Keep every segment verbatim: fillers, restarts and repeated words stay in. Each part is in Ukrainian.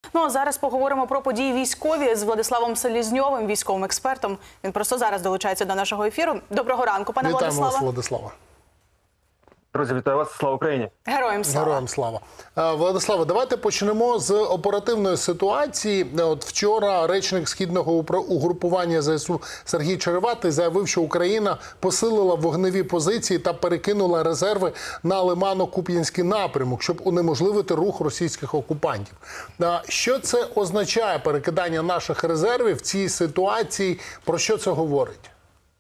Ну а зараз поговоримо про події військові з Владиславом Селізньовим, військовим експертом. Він просто зараз долучається до нашого ефіру. Доброго ранку, пане Вітаємо Владиславе. вас, Владислава. Друзі, вітаю вас. Слава Україні! Героям слава! Героям слава. Владиславе, давайте почнемо з оперативної ситуації. От вчора речник Східного угрупування ЗСУ Сергій Череватий заявив, що Україна посилила вогневі позиції та перекинула резерви на Лимано-Куп'янський напрямок, щоб унеможливити рух російських окупантів. Що це означає, перекидання наших резервів в цій ситуації? Про що це говорить?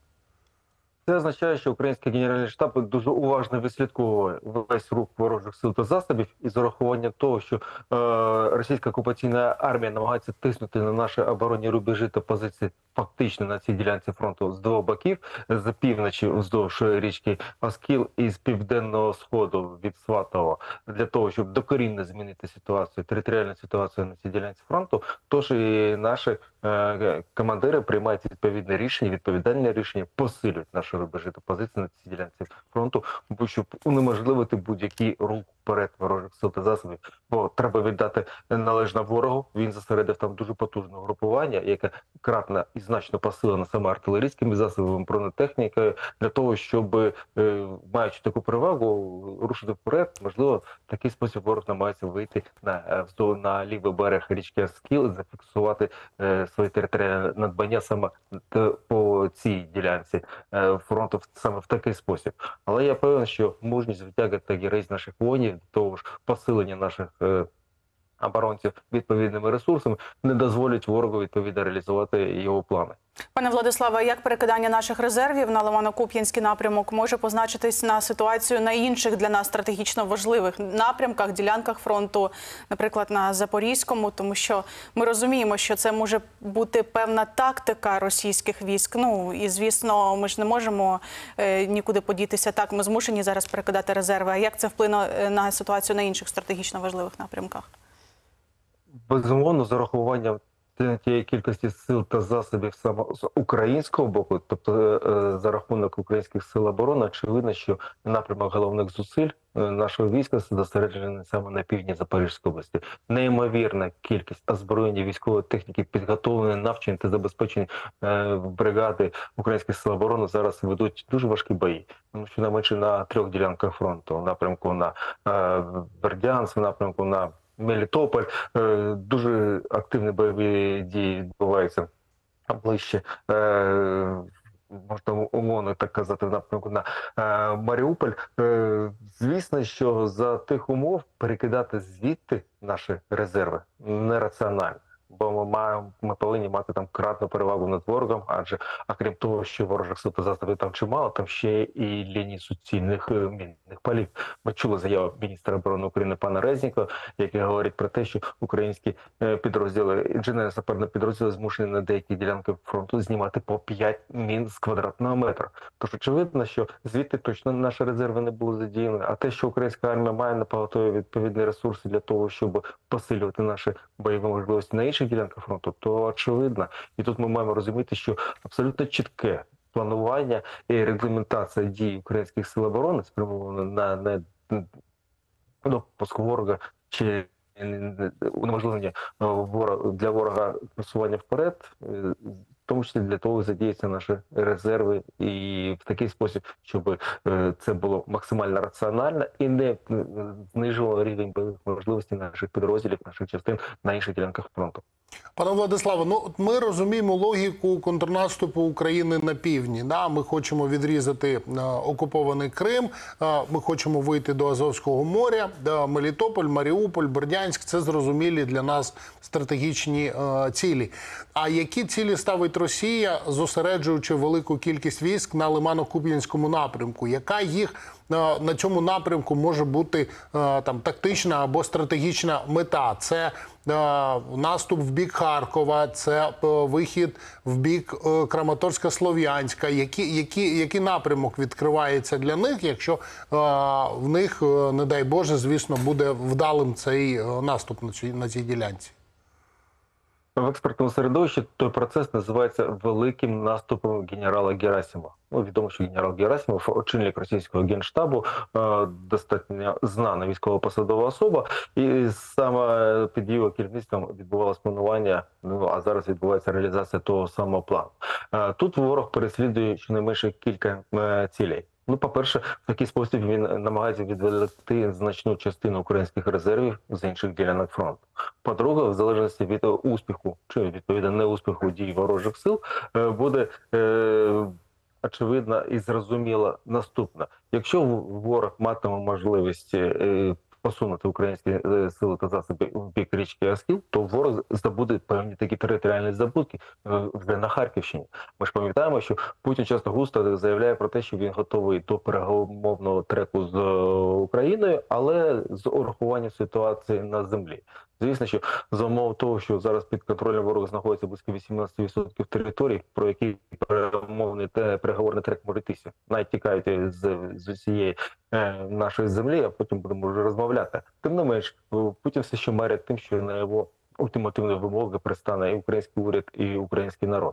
Це означає, що український генеральний штаб дуже уважно відслідковує весь рух ворожих сил та засобів, і з урахуванням того, що е, російська окупаційна армія намагається тиснути на наші оборонні рубежі та позиції фактично на цій ділянці фронту з двох боків, з півночі вздовж річки Оскіл і з південного сходу від Сватового, для того, щоб докорінно змінити ситуацію, територіальну ситуацію на цій ділянці фронту. Тож і наші е, командири приймають відповідне рішення, відповідальне рішення, посилюють наші рубежі та позиції на цій ділянці фронту, щоб унеможливити будь-який рух вперед ворожих сил та засобів. Бо треба віддати належне ворогу. Він зосередив там дуже потужне групування, яке кратно і значно посилено саме артилерійськими засобами, бронетехнікою, для того, щоб, маючи таку перевагу, рушити вперед. Можливо, в такий спосіб ворог намагається вийти на, на лівий берег річки Оскіл і зафіксувати своє територіальне надбання саме по цій ділянці фронту саме в такий спосіб. Але я певен, що мужність, звитяга та героїзм наших воїнів, до того ж посилення наших е, оборонців відповідними ресурсами не дозволять ворогу відповідно реалізувати його плани. Пане Владиславе, як перекидання наших резервів на Лимано-Куп'янський напрямок може позначитись на ситуацію на інших для нас стратегічно важливих напрямках, ділянках фронту, наприклад, на Запорізькому, тому що ми розуміємо, що це може бути певна тактика російських військ. Ну, і, звісно, ми ж не можемо е, нікуди подітися. Так, ми змушені зараз перекидати резерви. А як це вплине на ситуацію на інших стратегічно важливих напрямках? Безумовно, з урахуванням тієї кількості сил та засобів саме з українського боку, тобто за рахунок українських сил оборони, очевидно, що напрямок головних зусиль нашого війська зосереджений саме на півдні Запорізької області. Неймовірна кількість озброєння, військової техніки, підготовлені, навчені та забезпечені бригади українських сил оборони зараз ведуть дуже важкі бої. Тому що на менше на трьох ділянках фронту, напрямку на Бердянськ, напрямку на Мелітополь, дуже активні бойові дії відбуваються ближче, можна умовно так казати, в напрямку на Маріуполь. Звісно, що за тих умов перекидати звідти наші резерви нераціонально. Бо ми маємо, ми повинні мати там кратну перевагу над ворогом, адже, окрім того, що ворожих сил та засобів там чимало, там ще і лінії суцільних мінних полів. Ми чули заяву міністра оборони України пана Резнікова, який говорить про те, що українські підрозділи, інженерно-саперні підрозділи змушені на деякі ділянки фронту знімати по п'ять мін з квадратного метра. Тож очевидно, що звідти точно наші резерви не були задіяні, а те, що українська армія має на поготові відповідні ресурси для того, щоб посилювати наші бойові можливості на інших ділянках фронту, то очевидно. І тут ми маємо розуміти, що абсолютно чітке планування і регламентація дій українських сил оборони спрямована на, на, на допуск ворога чи унеможливлення для ворога просування вперед, в тому числі для того задіються наші резерви і в такий спосіб, щоб це було максимально раціонально і не знижувало рівень бойових можливостей наших підрозділів, наших частин на інших ділянках фронту. Пане Владиславе, ну ми розуміємо логіку контрнаступу України на півдні. Да? Ми хочемо відрізати а, окупований Крим, а, ми хочемо вийти до Азовського моря, да, Мелітополь, Маріуполь, Бердянськ – це зрозумілі для нас стратегічні а, цілі. А які цілі ставить Росія, зосереджуючи велику кількість військ на Лимано-Куп'янському напрямку? Яка їх на цьому напрямку може бути там тактична або стратегічна мета? Це наступ в бік Харкова, це вихід в бік Краматорська-Слов'янська. Які, які, який напрямок відкривається для них, якщо в них, не дай Боже, звісно, буде вдалим цей наступ на цій, на цій ділянці? В експертному середовищі той процес називається великим наступом генерала Герасимова. Ну, відомо, що генерал Герасимов, очільник російського генштабу, е, достатньо знана військово-посадова особа, і саме під його керівництвом відбувалося планування, ну а зараз відбувається реалізація того самого плану. Е, тут ворог переслідує щонайменше кілька е, цілей. Ну, по-перше, в такий спосіб він намагається відволікти значну частину українських резервів з інших ділянок фронту. По-друге, в залежності від успіху чи відповідно неуспіху дій ворожих сил, е, буде е, очевидно і зрозуміло наступне. Якщо ворог матиме можливість е, посунути українські е, сили та засоби в бік річки Оскіл, то ворог здобуде певні такі територіальні здобутки е, вже на Харківщині. Ми ж пам'ятаємо, що Путін часто густо заявляє про те, що він готовий до перемовного треку з Україною, але з урахуванням ситуації на землі. Звісно, що за умов того, що зараз під контролем ворога знаходиться близько вісімнадцять відсотків територій, про які перемовний та переговорний трек може йтися, навіть тікають з, з усієї е, нашої землі, а потім будемо вже розмовляти. Тим не менш, Путін все ще марить тим, що на його ультимативні вимоги пристане і український уряд, і український народ.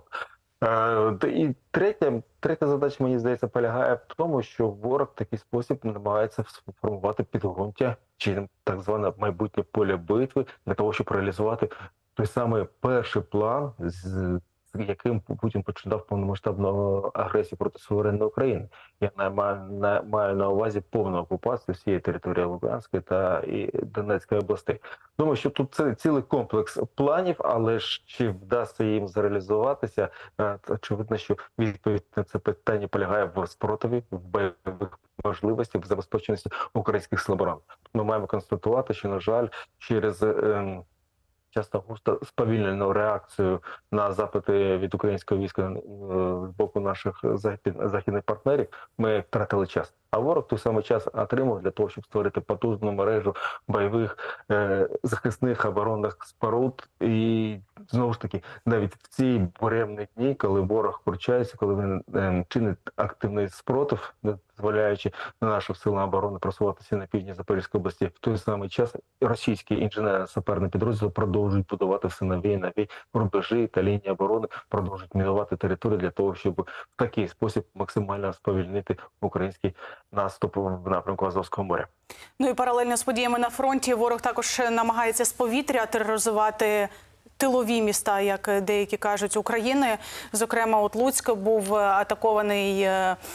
Е, і третя, третя задача, мені здається, полягає в тому, що ворог в такий спосіб намагається сформувати підґрунтя чи так зване майбутнє поле битви для того, щоб реалізувати той самий перший план, з яким Путін починав повномасштабну агресію проти суверенної України. Я маю на, маю на увазі повну окупацію всієї території Луганської та і Донецької областей. Думаю, що тут це цілий комплекс планів, але ж чи вдасться їм зреалізуватися, очевидно, що відповідь на це питання полягає в спротиві, в бойових можливостях, в забезпеченості українських сил оборони. Ми маємо констатувати, що, на жаль, через ем, часто густо сповільнену реакцію на запити від українського війська з боку наших західних партнерів ми втратили час. А ворог той самий час отримав для того, щоб створити потужну мережу бойових е, захисних оборонних споруд. І знову ж таки, навіть в ці буремні дні, коли ворог втручається, коли він е, чинить активний спротив, дозволяючи нашим силам оборони просуватися на півдні Запорізької області, в той самий час російські інженерно-саперні підрозділи продовжують будувати все нові і нові рубежі та лінії оборони, продовжують мінувати територію для того, щоб в такий спосіб максимально сповільнити український наступ в напрямку Азовського моря. Ну і паралельно з подіями на фронті ворог також намагається з повітря тероризувати тилові міста, як деякі кажуть, України. Зокрема, от Луцьк був атакований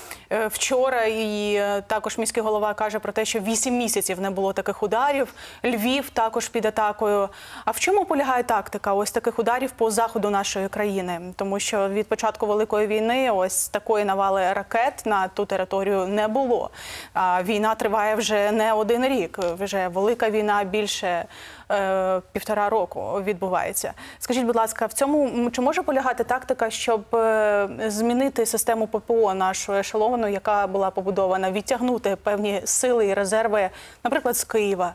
вчора, і також міський голова каже про те, що вісім місяців не було таких ударів. Львів також під атакою. А в чому полягає тактика ось таких ударів по заходу нашої країни? Тому що від початку Великої війни ось такої навали ракет на ту територію не було. А війна триває вже не один рік. Вже велика війна більше е, півтора року відбувається. Скажіть, будь ласка, в цьому чи може полягати тактика, щоб е, змінити систему ППО нашої ешелону, яка була побудована, відтягнути певні сили і резерви, наприклад, з Києва?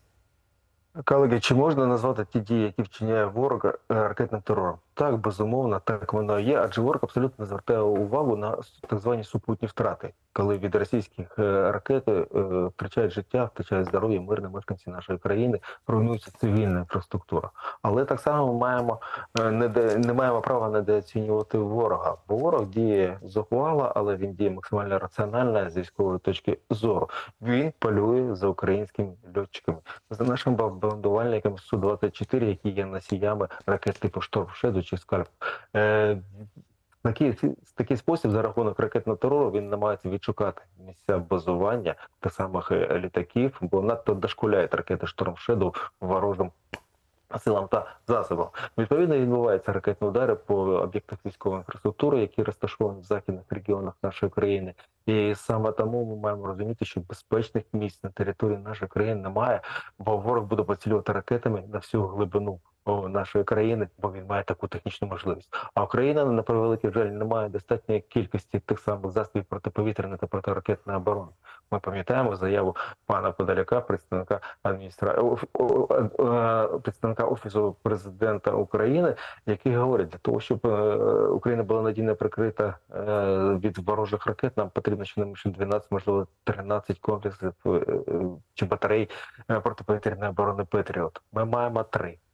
Колеги, чи можна назвати ті дії, які вчиняє ворог, ракетним терором? Так, безумовно, так воно є, адже ворог абсолютно не звертає увагу на так звані супутні втрати, коли від російських ракет втрачають життя, втрачають здоров'я мирні мешканці нашої країни, руйнується цивільна інфраструктура. Але так само ми маємо, не, не маємо права недооцінювати ворога, бо ворог діє зухвало, але він діє максимально раціонально з військової точки зору. Він полює за українськими льотчиками, за нашими бомбардувальниками Су двадцять чотири, які є носіями ракет типу «Шторм Шедоу» чи «Скальп». Е, в такий, в такий спосіб, за рахунок ракетного терору, він намагається відшукати місця базування тих самих літаків, бо надто дошкуляють ракети «Шторм Шедоу» ворожим силам та засобам. Відповідно, відбуваються ракетні удари по об'єктах військової інфраструктури, які розташовані в західних регіонах нашої країни. І саме тому ми маємо розуміти, що безпечних місць на території нашої країни немає, бо ворог буде поцілювати ракетами на всю глибину нашої країни, бо він має таку технічну можливість. А Україна, на превеликий жаль, не має достатньої кількості тих самих засобів протиповітряної та протиракетної оборони. Ми пам'ятаємо заяву пана Подоляка, представника адміністра... представника Офісу Президента України, який говорить, для того, щоб Україна була надійно прикрита від ворожих ракет, нам потрібно щонайменше дванадцять, можливо, тринадцять комплексів чи батарей протиповітряної оборони «Петріот». Ми маємо три.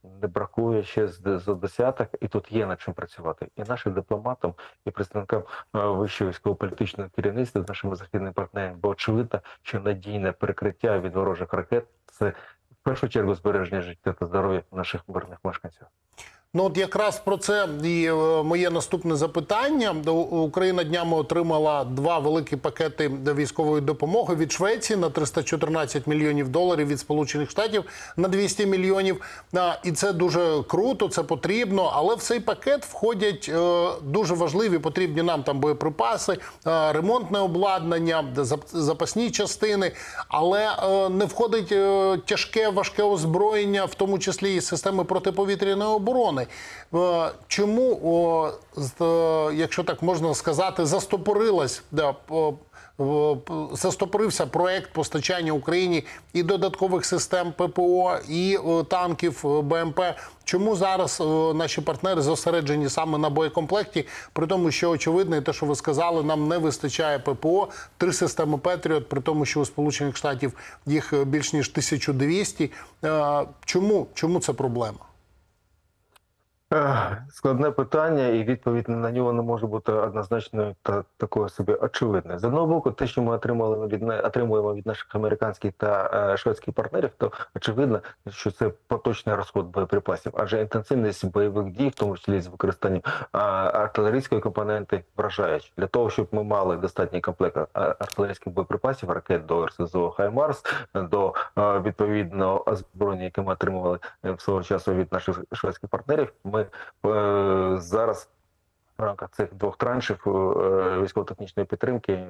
не бракує ще з з десяток, і тут є над чим працювати. І нашим дипломатам, і представникам е, вищого військово-політичного керівництва з нашими західними партнерами, бо очевидно, що надійне перекриття від ворожих ракет – це в першу чергу збереження життя та здоров'я наших мирних мешканців. Ну от якраз про це і е, моє наступне запитання. До- Україна днями отримала два великі пакети військової допомоги від Швеції на триста чотирнадцять мільйонів доларів, від Сполучених Штатів на двісті мільйонів. А, І це дуже круто, це потрібно. Але в цей пакет входять е, дуже важливі, потрібні нам там боєприпаси, е, ремонтне обладнання, зап- запасні частини. Але е, не входить е, тяжке, важке озброєння, в тому числі і системи протиповітряної оборони. Е, Чому, о, з- е, якщо так можна сказати, застопорилась, да, по- о, п- застопорився проект постачання Україні і додаткових систем ППО, і о, танків, о, БМП? Чому зараз о, наші партнери зосереджені саме на боєкомплекті, при тому, що очевидно, і те, що ви сказали, нам не вистачає ППО, три системи Петріот, при тому, що у Сполучених Штатів їх е, більш ніж тисяча двісті. Е, Чому? Чому це проблема? Ех, Складне питання, і відповідь на нього не може бути однозначною та такою собі очевидною. З одного боку, те, що ми отримали від на- отримуємо від наших американських та е, шведських партнерів, то очевидно, що це поточний розход боєприпасів, адже інтенсивність бойових дій, в тому числі з використанням а, артилерійської компоненти, вражаючі. Для того, щоб ми мали достатній комплект а, артилерійських боєприпасів, ракет до РСЗО «Хаймарс», до е, відповідного озброєння, яке ми отримували е, в свого часу від наших шведських партнерів, ми е, зараз в рамках цих двох траншів е, військово-технічної підтримки е,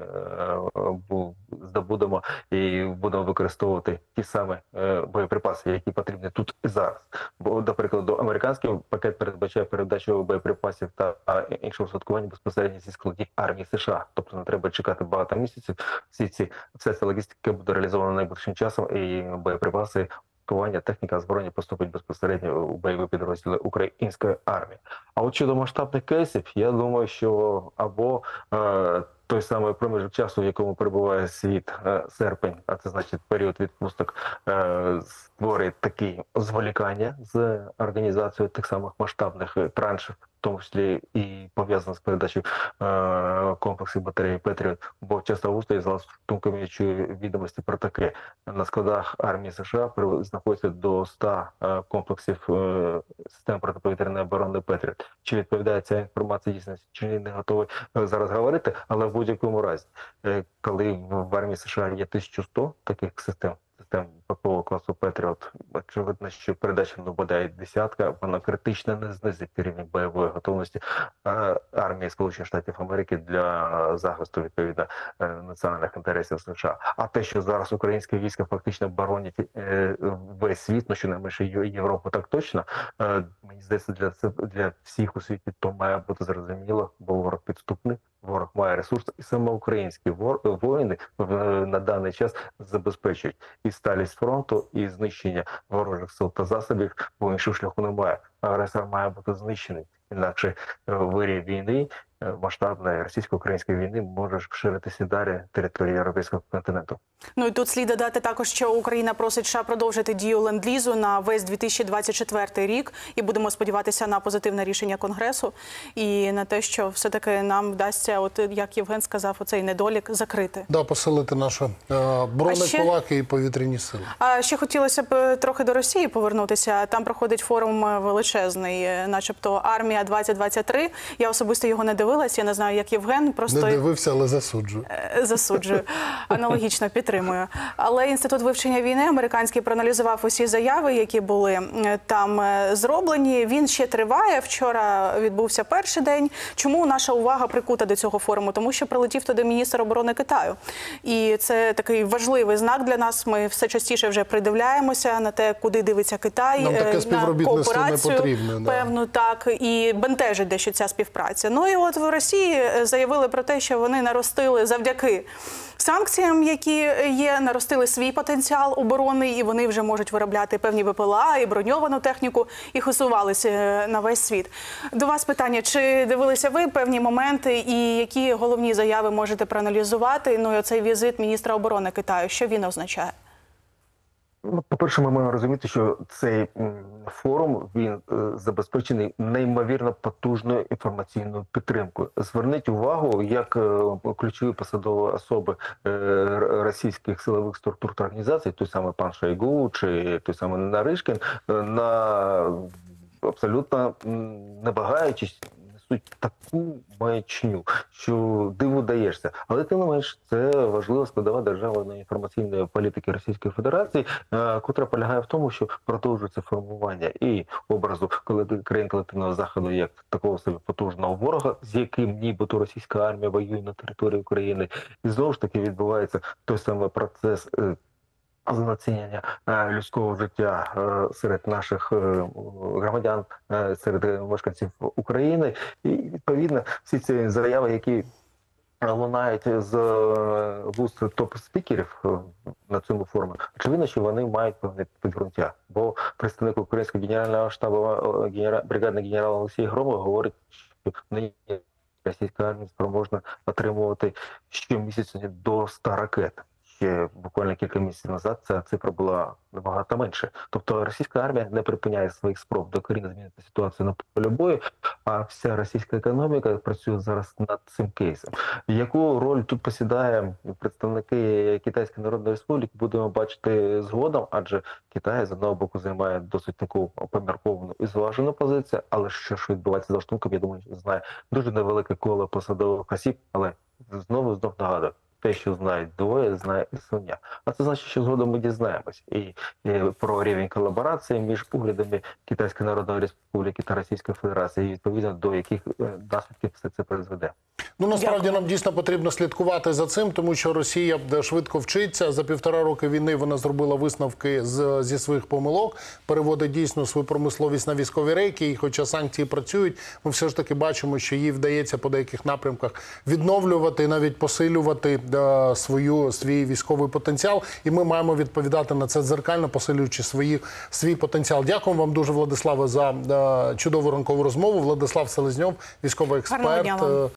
бу- здобудемо і будемо використовувати ті самі е, боєприпаси, які потрібні тут і зараз. Бо, до прикладу, американський пакет передбачає передачу боєприпасів та а, іншого устаткування безпосередньо зі складів армії США. Тобто не треба чекати багато місяців. Всі ці вся ця логістика буде реалізована найближчим часом, і боєприпаси, устаткування, техніка, озброєння поступить безпосередньо у бойові підрозділи української армії. А от щодо масштабних кейсів, я думаю, що або е, той самий проміжок часу, в якому перебуває світ, е, серпень, а це значить період відпусток, е, створює такі зволікання з організацією тих самих масштабних е, траншів, в тому числі і пов'язано з передачею е, комплексів батареї Петріот, бо часто густо із думками я чую відомості про таке. На складах армії США при- знаходиться до ста е, комплексів е, систем протиповітряної оборони Петріот. Чи відповідає ця інформація дійсності, чи не готовий е, зараз говорити, але в будь-якому разі, е, коли в в армії США є тисяча сто таких систем, систем ППО класу Петріот, очевидно, що передача ну, бодай десятка, вона критично не знизить рівень бойової готовності е, армії Сполучених Штатів Америки для захисту, відповідно, е, національних інтересів США. А те, що зараз українські війська фактично боронять е, весь світ, ну щонайменше Є- Європу, так точно, е, мені здається, для, це, для всіх у світі то має бути зрозуміло, бо ворог підступний, ворог має ресурси, і саме українські вор- воїни в- на даний час забезпечують і сталість фронту, і знищення ворожих сил та засобів, бо іншого шляху немає. Агресор має бути знищений. Інакше е, вирій війни, е, масштабної російсько-української війни, може ширитися далі території європейського континенту. Ну і тут слід додати також, що Україна просить США продовжити дію ленд-лізу на весь дві тисячі двадцять четвертий рік, і будемо сподіватися на позитивне рішення Конгресу і на те, що все-таки нам вдасться, от як Євген сказав, оцей недолік закрити. Да, посилити наші е, бронекулаки і повітряні сили. А ще хотілося б трохи до Росії повернутися. Там проходить форум величезний, начебто армія двадцять двадцять три. Я особисто його не дивилась, я не знаю, як Євген, просто Не дивився, але засуджую. Е, засуджую. Аналогічно підтримую. Але Інститут вивчення війни американський проаналізував усі заяви, які були е, там е, зроблені. Він ще триває. Вчора відбувся перший день. Чому наша увага прикута до цього форуму? Тому що прилетів туди міністр оборони Китаю. І це такий важливий знак для нас. Ми все частіше вже придивляємося на те, куди дивиться Китай, Нам таке е, на співробітництво не кооперацію, потрібне, да. певну, так, і бентежить дещо ця співпраця. Ну і от в Росії заявили про те, що вони наростили завдяки санкціям, які є, наростили свій потенціал оборонний, і вони вже можуть виробляти певні БПЛА і броньовану техніку, і хизувалися на весь світ. До вас питання, чи дивилися ви певні моменти і які головні заяви можете проаналізувати? Ну і оцей візит міністра оборони Китаю, що він означає? Ну, по-перше, ми маємо розуміти, що цей м, форум він е, забезпечений неймовірно потужною інформаційною підтримкою. Зверніть увагу, як е, ключові посадові особи е, р- російських силових структур та організацій, той самий пан Шойгу чи той самий Наришкін, е, на абсолютно м, не багаючись, несуть таку маячню, що диву даєшся. Але тим не менш, це важлива складова державної інформаційної політики Російської Федерації, е, котра полягає в тому, що продовжується формування і образу коле- країн колективного заходу як такого собі потужного ворога, з яким нібито російська армія воює на території України, і знову ж таки відбувається той самий процес. е, Знецінення е, людського життя е, серед наших е, громадян, е, серед е, мешканців України, і відповідно всі ці заяви, які лунають з е, вуст топ-спікерів е, на цьому форумі, очевидно, що вони мають певне підґрунтя. Бо представник українського генерального штабу е, генера... бригадний генерал Олексій Громов говорить, що нині російська армія спроможна отримувати щомісяця до ста ракет. Ще буквально кілька місяців назад ця цифра була набагато менше. Тобто російська армія не припиняє своїх спроб докорінно змінити ситуацію на полі бою, а вся російська економіка працює зараз над цим кейсом. Яку роль тут посідає представники Китайської Народної Республіки, будемо бачити згодом, адже Китай з одного боку займає досить таку помірковану і зважену позицію, але що ж відбувається за штуком, я думаю, знає дуже невелике коло посадових осіб, але знову знов нагадую, те, що знають двоє, знає і свиня. А це значить, що згодом ми дізнаємось і, і про рівень колаборації між урядами Китайської Народної Республіки та Російської Федерації, і відповідно до яких е, наслідків все це призведе. Ну, насправді нам дійсно потрібно слідкувати за цим, тому що Росія швидко вчиться. За півтора роки війни вона зробила висновки з, зі своїх помилок, переводить дійсно свою промисловість на військові рейки, і хоча санкції працюють, ми все ж таки бачимо, що їй вдається по деяких напрямках відновлювати, навіть посилювати е, свою, свій військовий потенціал, і ми маємо відповідати на це дзеркально, посилюючи свої, свій потенціал. Дякую вам дуже, Владиславе, за е, чудову ранкову розмову. Владислав Селезньов, військовий Гарного дня експерт. вам. Е,